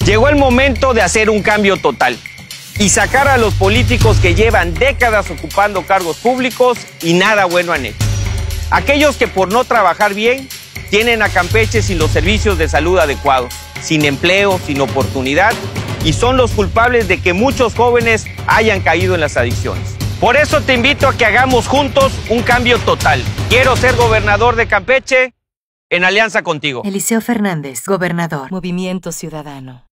Llegó el momento de hacer un cambio total y sacar a los políticos que llevan décadas ocupando cargos públicos y nada bueno han hecho. Aquellos que por no trabajar bien tienen a Campeche sin los servicios de salud adecuados, sin empleo, sin oportunidad, y son los culpables de que muchos jóvenes hayan caído en las adicciones. Por eso te invito a que hagamos juntos un cambio total. Quiero ser gobernador de Campeche en alianza contigo. Eliseo Fernández, gobernador. Movimiento Ciudadano.